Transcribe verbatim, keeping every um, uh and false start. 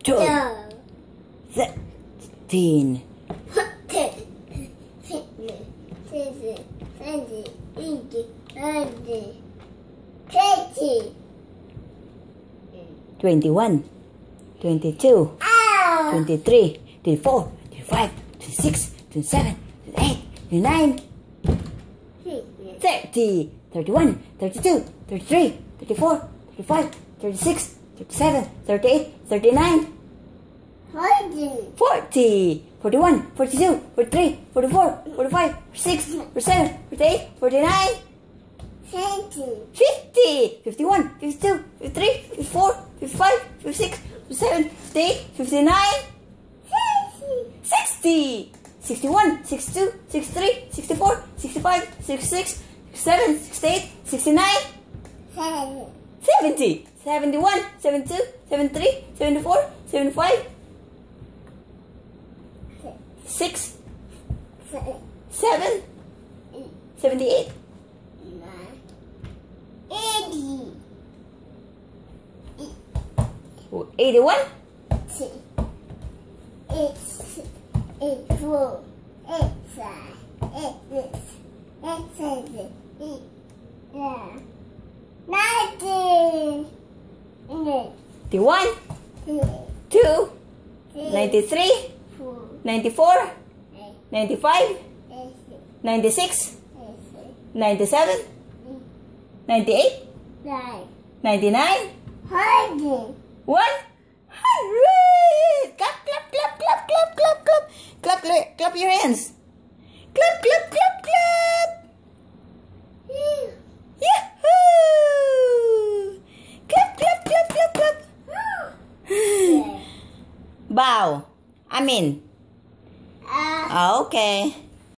twelve, thirteen, twenty-one, twenty-two, twenty-three, twenty-four, twenty-five, twenty-six, twenty-seven, twenty-eight, twenty-nine, thirty, thirty-one, thirty-two, thirty-three, thirty-four, thirty-five, thirty-six, thirty-seven, thirty-eight, thirty-nine, forty, forty-one, forty-two, forty-three, forty-four, forty-five, forty-six, forty-seven, forty-eight, forty-nine, fifty, fifty-one, fifty-two, fifty-three, fifty-four, fifty-five, fifty-six, fifty-seven, fifty-eight, fifty-nine, sixty, sixty-one, sixty-two, sixty-three, sixty-four, sixty-five, sixty-six, sixty-seven, sixty-eight, sixty-nine, seventy, seventy-one, seventy-two, seventy-three, seventy-four, seventy-five, six, seven, seventy-eight, eighty-one, eighty-four, eighty-five, eighty-six, eighty-seven, eighty-nine, ninety, ninety-one, two, ninety-three, ninety-four, ninety-five, ninety-six, ninety-seven, ninety-eight, ninety-nine, one hundred. Clap, clap, clap, clap, clap, clap, clap. Clap, clap, clap your hands. Clap, clap, clap, clap. Yahoo! Clap, clap, clap, clap, clap. Bow. Amin. Uh, Okay.